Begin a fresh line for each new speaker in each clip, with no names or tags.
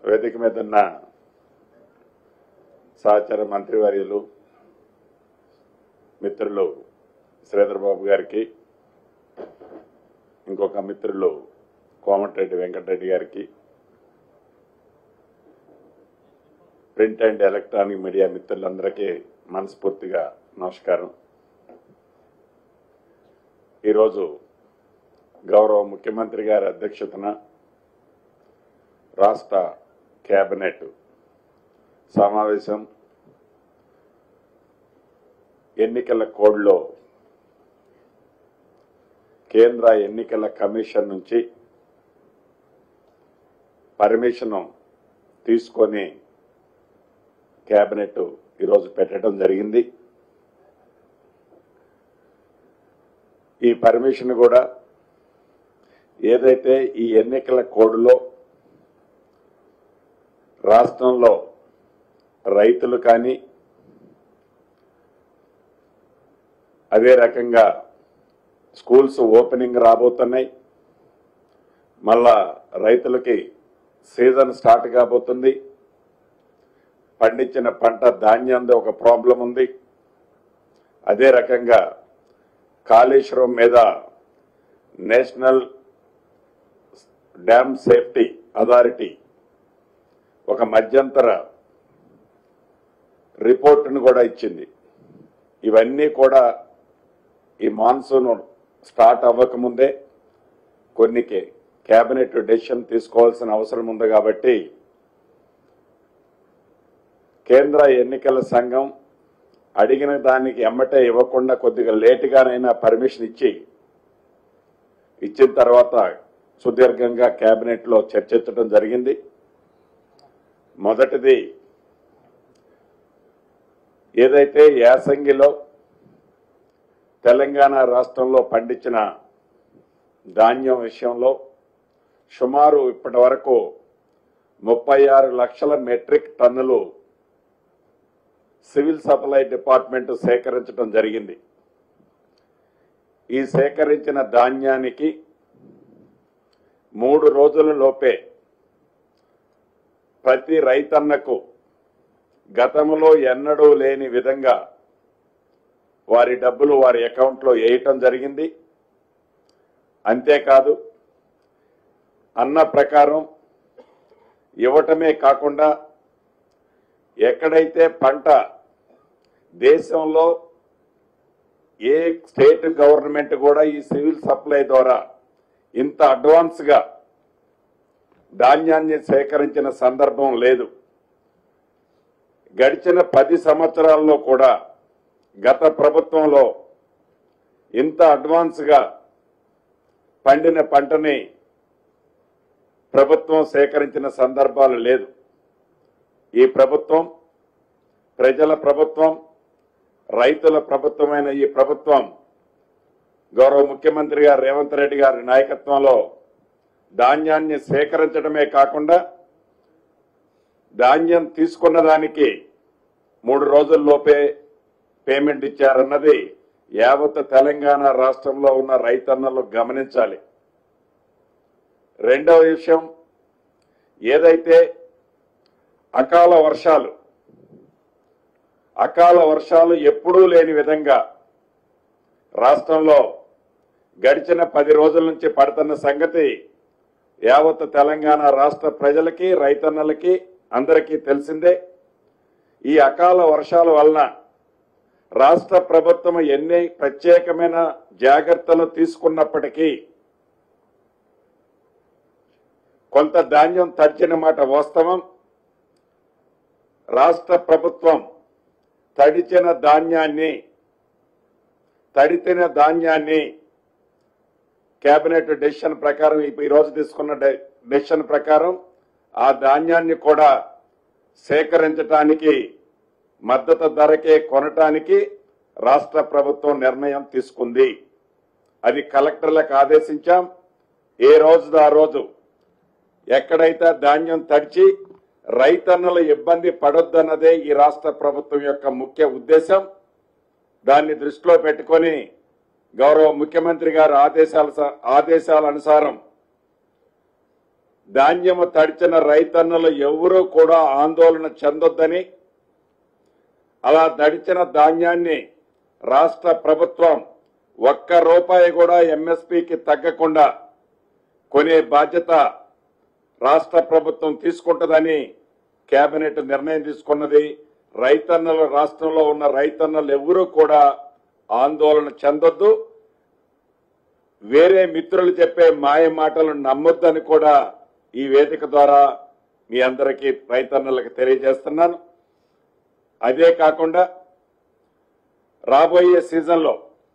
వేదిక మీద ఉన్న సహచర మంత్రివర్యులు మిత్రులు శ్రీధర్ బాబు గారికి, ఇంకొక మిత్రులు కోమటిరెడ్డి వెంకటరెడ్డి గారికి, ప్రింట్ అండ్ ఎలక్ట్రానిక్ మీడియా మిత్రులందరికీ మనస్ఫూర్తిగా నమస్కారం. ఈరోజు గౌరవ ముఖ్యమంత్రి గారి అధ్యక్షతన రాష్ట్ర కేబినెట్ సమావేశం ఎన్నికల కోడ్లో కేంద్ర ఎన్నికల కమిషన్ నుంచి పర్మిషన్ తీసుకొని కేబినెట్ ఈరోజు పెట్టడం జరిగింది. ఈ పర్మిషన్ కూడా ఏదైతే ఈ ఎన్నికల కోడ్లో రాష్ట్రంలో రైతులు కానీ, అదే రకంగా స్కూల్స్ ఓపెనింగ్ రాబోతున్నాయి, మళ్ళా రైతులకి సీజన్ స్టార్ట్ కాబోతుంది, పండించిన పంట ధాన్యంలో ఒక ప్రాబ్లం ఉంది, అదే రకంగా కాళేశ్వరం మీద నేషనల్ డ్యామ్ సేఫ్టీ అథారిటీ ఒక మధ్యంతర రిపోర్టును కూడా ఇచ్చింది. ఇవన్నీ కూడా ఈ మాన్సూన్ స్టార్ట్ అవ్వకముందే కొన్ని కేబినెట్ డెసిషన్ తీసుకోవాల్సిన అవసరం ఉంది. కాబట్టి కేంద్ర ఎన్నికల సంఘం అడిగిన దానికి ఎమ్మటే ఇవ్వకుండా కొద్దిగా లేటుగానైనా పర్మిషన్ ఇచ్చిన తర్వాత సుదీర్ఘంగా కేబినెట్లో చర్చించడం జరిగింది. మొదటిది ఏదైతే యాసంగిలో తెలంగాణ రాష్ట్రంలో పండించిన ధాన్యం విషయంలో సుమారు ఇప్పటి వరకు 36 లక్షల మెట్రిక్ టన్నులు సివిల్ సప్లై డిపార్ట్మెంట్ సేకరించడం జరిగింది. ఈ సేకరించిన ధాన్యానికి 3 రోజుల లోపే ప్రతి రైతన్నకు గతంలో ఎన్నడూ లేని విధంగా వారి డబ్బులు వారి అకౌంట్లో వేయటం జరిగింది. అంతేకాదు అన్న ప్రకారం ఇవ్వటమే కాకుండా ఎక్కడైతే పంట దేశంలో ఏ స్టేట్ గవర్నమెంట్ కూడా ఈ సివిల్ సప్లై ద్వారా ఇంత అడ్వాన్స్గా ధాన్యాన్ని సేకరించిన సందర్భం లేదు. గడిచిన 10 సంవత్సరాల్లో కూడా గత ప్రభుత్వంలో ఇంత అడ్వాన్స్గా పండిన పంటని ప్రభుత్వం సేకరించిన సందర్భాలు లేదు. ఈ ప్రభుత్వం ప్రజల ప్రభుత్వం, రైతుల ప్రభుత్వమైన ఈ ప్రభుత్వం గౌరవ ముఖ్యమంత్రి గారు రేవంత్ రెడ్డి గారి నాయకత్వంలో ధాన్యాన్ని సేకరించడమే కాకుండా ధాన్యం తీసుకున్న దానికి 3 రోజుల్లోపే పేమెంట్ ఇచ్చారన్నది యావత్ తెలంగాణ రాష్ట్రంలో ఉన్న రైతన్నలు గమనించాలి. రెండవ విషయం, ఏదైతే అకాల వర్షాలు ఎప్పుడూ లేని విధంగా రాష్ట్రంలో గడిచిన 10 రోజుల నుంచి పడుతున్న సంగతి యావత్ తెలంగాణ రాష్ట్ర ప్రజలకి, రైతన్నలకి అందరికీ తెలిసిందే. ఈ అకాల వర్షాల వలన రాష్ట్ర ప్రభుత్వం ఎన్ని ప్రత్యేకమైన జాగ్రత్తలు తీసుకున్నప్పటికీ కొంత ధాన్యం తడిచిన మాట వాస్తవం. రాష్ట్ర ప్రభుత్వం తడిచిన ధాన్యాన్ని కేబినెట్ డెసిషన్ ప్రకారం ఈ రోజు తీసుకున్న డెసిషన్ ప్రకారం ఆ ధాన్యాన్ని కూడా సేకరించడానికి మద్దతు ధరకే కొనటానికి రాష్ట్ర ప్రభుత్వం నిర్ణయం తీసుకుంది. అది కలెక్టర్లకు ఆదేశించాం. ఏ రోజు ఆ రోజు ఎక్కడైతే ధాన్యం తడిచి రైతన్నల ఇబ్బంది పడొద్దన్నదే ఈ రాష్ట్ర ప్రభుత్వం యొక్క ముఖ్య ఉద్దేశం. దాన్ని దృష్టిలో పెట్టుకొని గౌరవ ముఖ్యమంత్రి గారి ఆదేశాల అనుసారం ధాన్యము తడిచిన రైతన్నలు ఎవరూ కూడా ఆందోళన చెందొద్దని, అలా తడిచిన ధాన్యాన్ని రాష్ట్ర ప్రభుత్వం ₹1 కూడా ఎంఎస్పీకి తగ్గకుండా కొనే బాధ్యత రాష్ట్ర ప్రభుత్వం తీసుకుంటుందని కేబినెట్ నిర్ణయం తీసుకున్నది. రైతన్నలు, రాష్ట్రంలో ఉన్న రైతన్నలు ఎవరూ కూడా ఆందోళన చెందొద్దు, వేరే మిత్రులు చెప్పే మాయ మాటలు నమ్మొద్దని కూడా ఈ వేదిక ద్వారా మీ అందరికీ రైతన్నలకు తెలియజేస్తున్నాను. అదే కాకుండా రాబోయే సీజన్లో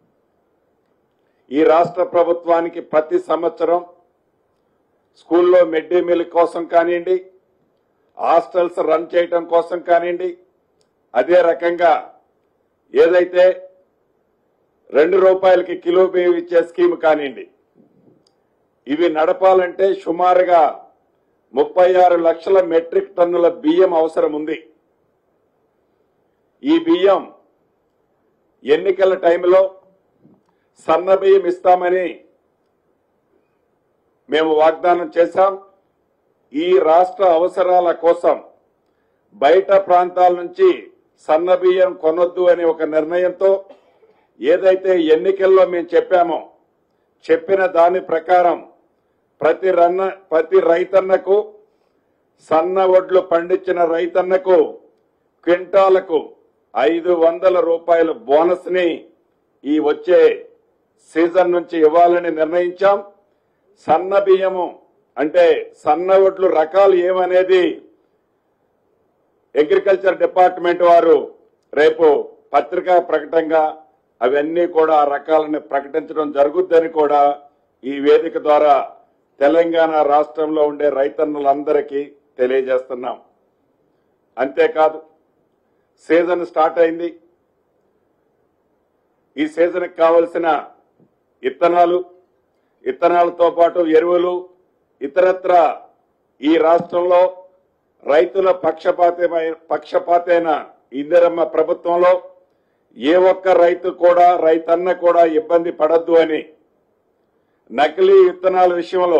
ఈ రాష్ట్ర ప్రభుత్వానికి ప్రతి సంవత్సరం స్కూల్లో మిడ్ డే మీల్ కోసం కానివ్వండి, హాస్టల్స్ రన్ చేయడం కోసం కానివ్వండి, అదే రకంగా ఏదైతే ₹2కి కిలో బియ్యం ఇచ్చే స్కీమ్ కానివ్వండి, ఇవి నడపాలంటే సుమారుగా 36 లక్షల మెట్రిక్ టన్నుల బియ్యం అవసరం ఉంది. ఈ బియ్యం ఎన్నికల టైంలో సన్న బియ్యం ఇస్తామని మేము వాగ్దానం చేశాం. ఈ రాష్ట్ర అవసరాల కోసం బయట ప్రాంతాల నుంచి సన్న బియ్యం కొనొద్దు అనే ఒక నిర్ణయంతో ఏదైతే ఎన్నికల్లో మేము చెప్పామో, చెప్పిన దాని ప్రకారం ప్రతి రైతన్నకు, సన్న వడ్లు పండించిన రైతన్నకు క్వింటాలకు ₹500 బోనస్ ని ఈ వచ్చే సీజన్ నుంచి ఇవ్వాలని నిర్ణయించాం. సన్న బియ్యము అంటే సన్న వడ్లు రకాలు ఏమనేది అగ్రికల్చర్ డిపార్ట్మెంట్ వారు రేపు పత్రికా ప్రకటనగా అవన్నీ కూడా ఆ రకాలను ప్రకటించడం జరుగుద్దని కూడా ఈ వేదిక ద్వారా తెలంగాణ రాష్ట్రంలో ఉండే రైతన్నులందరికీ తెలియజేస్తున్నాం. అంతేకాదు, సీజన్ స్టార్ట్ అయింది. ఈ సీజన్కి కావలసిన ఇత్తనాలతో పాటు ఎరువులు, ఇతరత్ర ఈ రాష్ట్రంలో రైతుల పక్షపాతైన ఇందిరమ్మ ప్రభుత్వంలో ఏ ఒక్క రైతన్న కూడా ఇబ్బంది పడద్దు అని నకిలీ విత్తనాల విషయంలో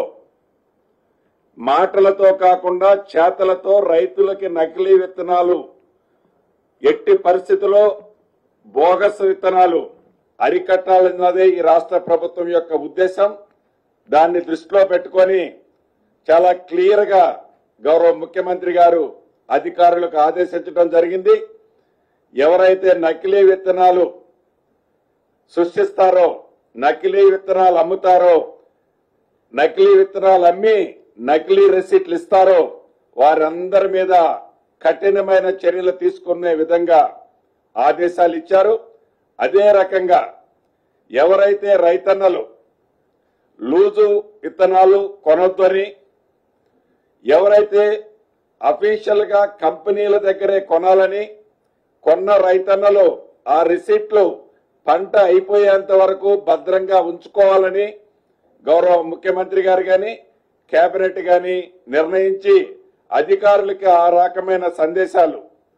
మాటలతో కాకుండా చేతలతో రైతులకి నకిలీ విత్తనాలు, ఎట్టి పరిస్థితుల్లో బోగస్ విత్తనాలు అరికట్టాలన్నదే ఈ రాష్ట్ర ప్రభుత్వం యొక్క ఉద్దేశం. దాన్ని దృష్టిలో పెట్టుకొని చాలా క్లియర్ గా గౌరవ ముఖ్యమంత్రి గారు అధికారులకు ఆదేశించడం జరిగింది. ఎవరైతే నకిలీ విత్తనాలు సృష్టిస్తారో, నకిలీ విత్తనాలు అమ్ముతారో, నకిలీ విత్తనాలు అమ్మి నకిలీ రిసీట్లు ఇస్తారో వారందరి మీద కఠినమైన చర్యలు తీసుకునే విధంగా ఆదేశాలు ఇచ్చారు. అదే రకంగా ఎవరైతే రైతన్నలు లూజు విత్తనాలు కొనొద్దని, ఎవరైతే అఫీషియల్ గా కంపెనీల దగ్గరే కొనాలని, కొన్న రైతన్నలు ఆ రిసీట్లు పంట అయిపోయేంత వరకు భద్రంగా ఉంచుకోవాలని గౌరవ ముఖ్యమంత్రి గారు గాని కేబినెట్ గాని నిర్ణయించి అధికారులకి ఆ రకమైన సందేశాలు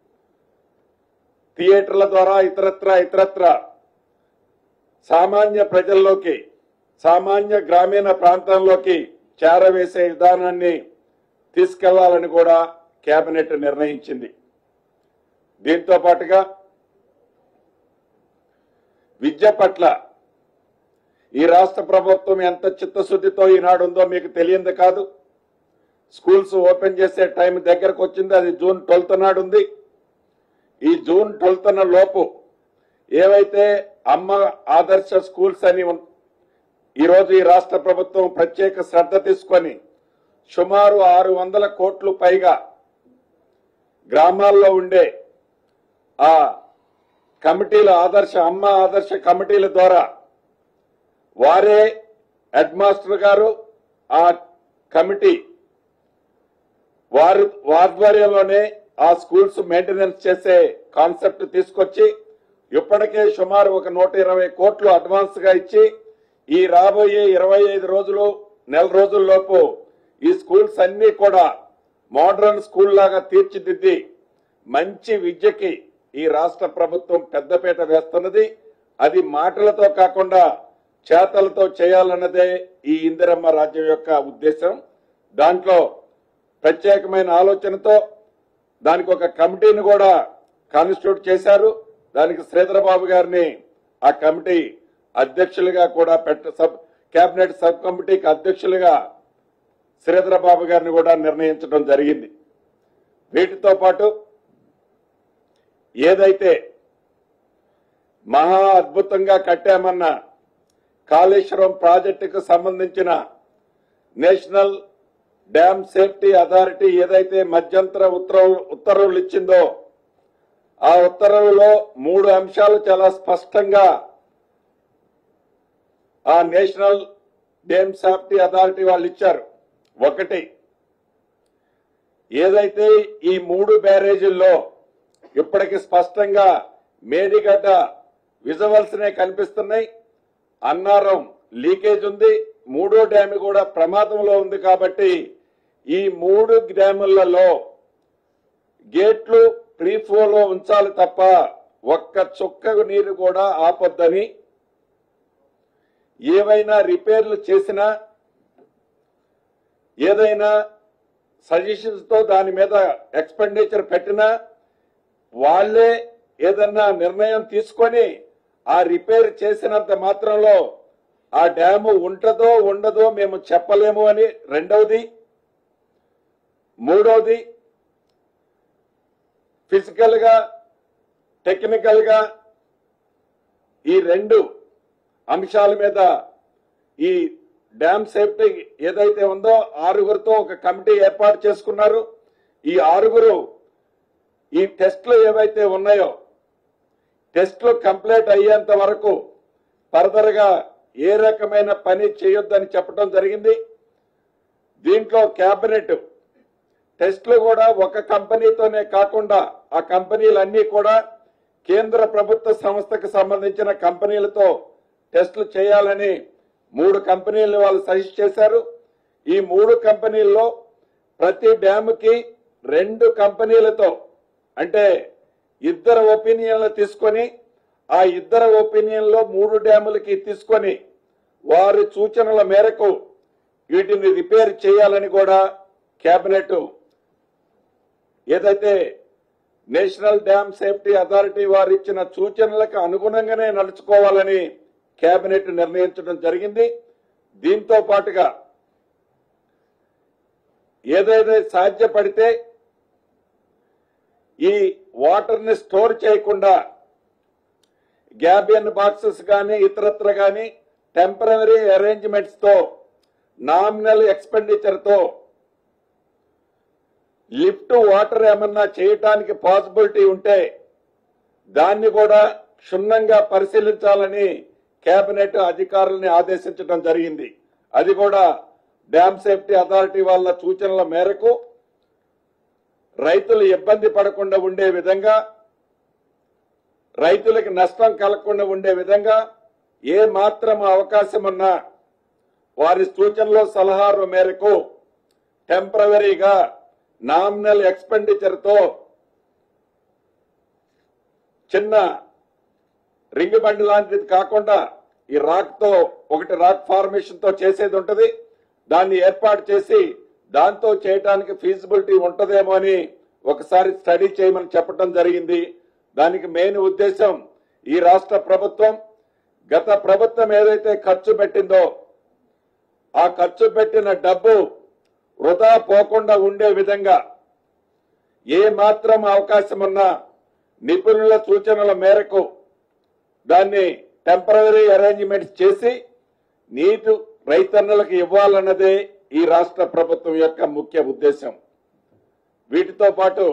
థియేటర్ల ద్వారా ఇతరత్ర సామాన్య ప్రజల్లోకి, సామాన్య గ్రామీణ ప్రాంతంలోకి చేరవేసే విధానాన్ని తీసుకెళ్లాలని కూడా కేబినెట్ నిర్ణయించింది. దీంతో పాటుగా విద్య పట్ల ఈ రాష్ట్ర ప్రభుత్వం ఎంత చిత్తశుద్ధితో ఈనాడు ఉందో మీకు తెలియంది కాదు. స్కూల్స్ ఓపెన్ చేసే టైం దగ్గరకు వచ్చింది. అది జూన్ 12 నాడు ఉంది. ఈ జూన్ 12 లోపు ఏవైతే అమ్మ ఆదర్శ స్కూల్స్ అని ఈరోజు ఈ రాష్ట్ర ప్రభుత్వం ప్రత్యేక శ్రద్ధ తీసుకొని సుమారు 600 కోట్లు పైగా గ్రామాల్లో ఉండే ఆ కమిటీల అమ్మ ఆదర్శ కమిటీల ద్వారా వారే హెడ్ మాస్టర్ గారు, ఆ కమిటీ వారి ఆధ్వర్యంలోనే ఆ స్కూల్స్ మెయింటెనెన్స్ చేసే కాన్సెప్ట్ తీసుకొచ్చి ఇప్పటికే సుమారు 120 కోట్లు అడ్వాన్స్ గా ఇచ్చి ఈ రాబోయే 25 రోజులు, నెల రోజుల్లోపు ఈ స్కూల్స్ అన్ని కూడా మోడర్న్ స్కూల్ లాగా తీర్చిదిద్ది మంచి విద్యకి ఈ రాష్ట్ర ప్రభుత్వం పెద్దపీట వేస్తున్నది. అది మాటలతో కాకుండా చేతలతో చేయాలన్నదే ఈ ఇందిరమ్మ రాజ్యం యొక్క ఉద్దేశం. దాంట్లో ప్రత్యేకమైన ఆలోచనతో దానికి ఒక కమిటీని కూడా కాన్స్టిట్యూట్ చేశారు. దానికి శ్రీధరబాబు గారిని ఆ కమిటీ అధ్యక్షులుగా కూడా కేబినెట్ సబ్ కమిటీకి అధ్యక్షులుగా శ్రీధరబాబు గారిని కూడా నిర్ణయించడం జరిగింది. వీటితో పాటు ఏదైతే మహా అద్భుతంగా కట్టామన్న కాళేశ్వరం ప్రాజెక్టుకు సంబంధించిన నేషనల్ డ్యామ్ సేఫ్టీ అథారిటీ ఏదైతే మధ్యంతర ఉత్తర్వులు ఇచ్చిందో ఆ ఉత్తర్వులో 3 అంశాలు చాలా స్పష్టంగా ఆ నేషనల్ డ్యామ్ సేఫ్టీ అథారిటీ వాళ్ళు ఇచ్చారు. ఒకటి, ఏదైతే ఈ 3 బ్యారేజీల్లో ఇప్పటికి స్పష్టంగా మేడిగడ్డ విజువల్స్నే కనిపిస్తున్నాయి, అన్నారం లీకేజ్ ఉంది, 3వ డ్యామ్ కూడా ప్రమాదంలో ఉంది. కాబట్టి ఈ 3 డ్యాములలో గేట్లు ప్రీఫ్లోలో ఉంచాలి తప్ప ఒక్క చుక్క నీరు కూడా ఆపొద్దని, ఏవైనా రిపేర్లు చేసినా ఏదైనా సజెషన్స్ తో దాని మీద ఎక్స్పెండిచర్ పెట్టినా వాళ్లే ఏదన్నా నిర్ణయం తీసుకొని ఆ రిపేర్ చేసినంత మాత్రంలో ఆ డ్యాము ఉంటదో ఉండదో మేము చెప్పలేము అని రెండవది. మూడవది, ఫిజికల్ గా టెక్నికల్ గా ఈ 2 అంశాల మీద ఈ డ్యామ్ సేఫ్టీ ఏదైతే ఉందో 6గురితో ఒక కమిటీ ఏర్పాటు చేసుకున్నారు. ఈ 6గురు ఈ టెస్టులు ఏవైతే ఉన్నాయో టెస్టులు కంప్లీట్ అయ్యేంత వరకు ఫర్దర్ గా ఏ రకమైన పని చేయొద్దని చెప్పడం జరిగింది. దీంట్లో కేబినెట్ టెస్టులు కూడా ఒక కంపెనీతోనే కాకుండా ఆ కంపెనీలన్నీ కూడా కేంద్ర ప్రభుత్వ సంస్థకు సంబంధించిన కంపెనీలతో టెస్టులు చేయాలని 3 కంపెనీలను వాళ్ళు సజెస్ట్ చేశారు. ఈ 3 కంపెనీల్లో ప్రతి డ్యాముకి 2 కంపెనీలతో అంటే 2 ఒపీనియన్లు తీసుకొని ఆ 2 ఒపీనియన్లో 3 డ్యాములకి తీసుకొని వారి సూచనల మేరకు వీటిని రిపేర్ చేయాలని కూడా కేబినెట్ ఏదైతే నేషనల్ డ్యామ్ సేఫ్టీ అథారిటీ వారు ఇచ్చిన సూచనలకు అనుగుణంగానే నడుచుకోవాలని కేబినెట్ నిర్ణయించడం జరిగింది. దీంతో పాటుగా ఏదైతే సాధ్యపడితే ఈ వాటర్ ని స్టోర్ చేయకుండా గ్యాబియన్ బాక్సెస్ కానీ ఇతరత్ర కానీ టెంపరరీ అరేంజ్మెంట్స్ తో నామినల్ ఎక్స్పెండిచర్ తో లిఫ్ట్ వాటర్ ఏమన్నా చేయటానికి పాసిబిలిటీ ఉంటే దాన్ని కూడా క్షుణ్ణంగా పరిశీలించాలని కేబినెట్ అధికారులని ఆదేశించడం జరిగింది. అది కూడా డ్యామ్ సేఫ్టీ అథారిటీ వాళ్ళ సూచనల మేరకు రైతులు ఇబ్బంది పడకుండా ఉండే విధంగా, రైతులకు నష్టం కలగకుండా ఉండే విధంగా ఏ మాత్రం అవకాశం ఉన్నా వారి సూచనలు సలహాల మేరకు టెంపరవరీగా నామినల్ ఎక్స్పెండిచర్ తో చిన్న రింగ్ బండి లాంటిది కాకుండా ఈ రాక్ తో ఒకటి రాక్ ఫార్మేషన్ తో చేసేది ఉంటది, దాన్ని ఏర్పాటు చేసి దాంతో చేయడానికి ఫీజిబిలిటీ ఉంటదేమో అని ఒకసారి స్టడీ చేయమని చెప్పడం జరిగింది. దానికి మెయిన్ ఉద్దేశం ఈ రాష్ట్ర ప్రభుత్వం గత ప్రభుత్వం ఏదైతే ఖర్చు పెట్టిందో ఆ ఖర్చు పెట్టిన డబ్బు వృధా పోకుండా ఉండే విధంగా ఏ మాత్రం అవకాశం ఉన్నా నిపుణుల సూచనల మేరకు దాన్ని టెంపరరీ అరేంజ్మెంట్స్ చేసి నీరు రైతన్నలకు ఇవ్వాలన్నదే ఈ రాష్ట్ర ప్రభుత్వం యొక్క ముఖ్య ఉద్దేశం. వీటితో పాటు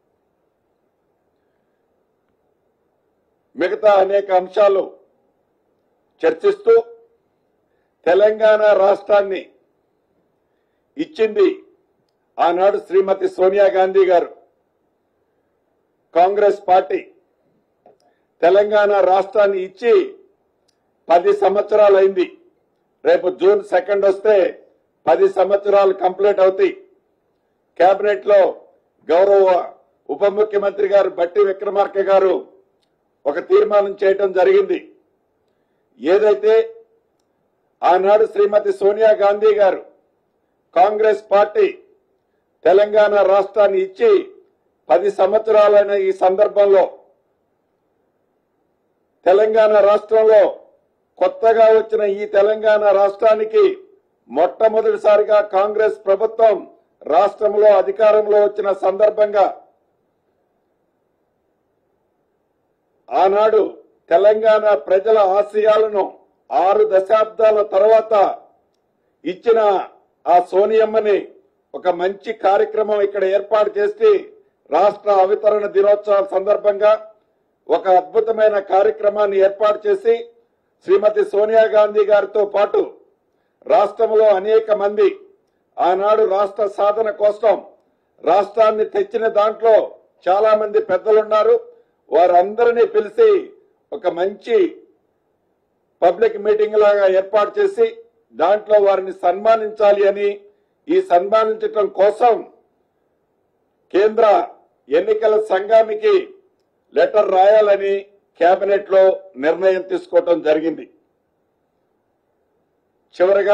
మిగతా అనేక అంశాలు చర్చిస్తూ తెలంగాణ రాష్ట్రాన్ని ఇచ్చింది ఆనాడు శ్రీమతి సోనియా గాంధీ గారు, కాంగ్రెస్ పార్టీ. తెలంగాణ రాష్ట్రాన్ని ఇచ్చి 10 సంవత్సరాలైంది. రేపు జూన్ 2 వస్తే 10 సంవత్సరాలు కంప్లీట్ అవుతాయి. కేబినెట్ లో గౌరవ ఉప ముఖ్యమంత్రి గారు బట్టి విక్రమార్క గారు ఒక తీర్మానం చేయడం జరిగింది. ఏదైతే ఆనాడు శ్రీమతి సోనియా గాంధీ గారు కాంగ్రెస్ పార్టీ తెలంగాణ రాష్ట్రాన్ని ఇచ్చి 10 సంవత్సరాలైన ఈ సందర్భంలో తెలంగాణ రాష్ట్రంలో కొత్తగా వచ్చిన ఈ తెలంగాణ రాష్ట్రానికి మొట్టమొదటిసారిగా కాంగ్రెస్ ప్రభుత్వం రాష్ట్రంలో అధికారంలో వచ్చిన సందర్భంగా ఆనాడు తెలంగాణ ప్రజల ఆశయాలను 6 దశాబ్దాల తర్వాత ఇచ్చిన ఆ సోనియమ్మని ఒక మంచి కార్యక్రమం ఇక్కడ ఏర్పాటు చేసి రాష్ట్ర అవతరణ దినోత్సవం సందర్భంగా ఒక అద్భుతమైన కార్యక్రమాన్ని ఏర్పాటు చేసి శ్రీమతి సోనియా గాంధీ గారితో పాటు రాష్ట్రంలో అనేక మంది ఆనాడు రాష్ట్ర సాధన కోసం రాష్ట్రాన్ని తెచ్చిన దాంట్లో చాలా మంది పెద్దలున్నారు. వారందరినీ పిలిచి ఒక మంచి పబ్లిక్ మీటింగ్ లాగా ఏర్పాటు చేసి దాంట్లో వారిని సన్మానించాలి అని, ఈ సన్మానించడం కోసం కేంద్ర ఎన్నికల సంఘానికి లెటర్ రాయాలని కేబినెట్ లో నిర్ణయం తీసుకోవడం జరిగింది. చివరగా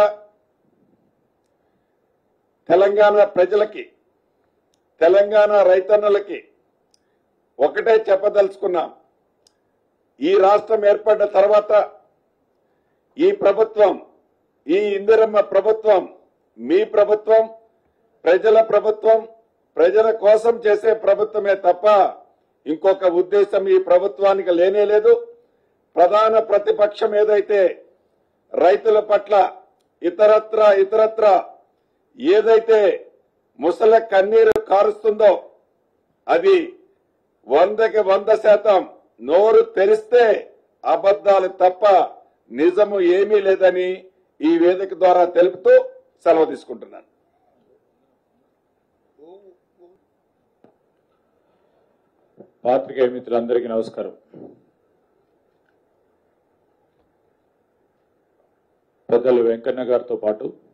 తెలంగాణ ప్రజలకి, తెలంగాణ రైతన్నులకి ఒకటే చెప్పదలుచుకున్నాం. ఈ రాష్ట్రం ఏర్పడ్డ తర్వాత ఈ ప్రభుత్వం, ఈ ఇందిరమ్మ ప్రభుత్వం మీ ప్రభుత్వం, ప్రజల ప్రభుత్వం, ప్రజల కోసం చేసే ప్రభుత్వమే తప్ప ఇంకొక ఉద్దేశం ఈ ప్రభుత్వానికి లేనేలేదు. ప్రధాన ప్రతిపక్షం ఏదైతే రైతుల పట్ల ఇతరత్ర ఏదైతే ముసల కన్నీరు కారుస్తుందో అది 100కి 100% నోరు తెరిస్తే అబద్దాలు తప్ప నిజము ఏమీ లేదని ఈ వేదిక ద్వారా తెలుపుతూ సెలవు తీసుకుంటున్నాను.
పాత్రికేయ మిత్రులందరికీ నమస్కారం. పెద్దలు వెంకన్న గారితో పాటు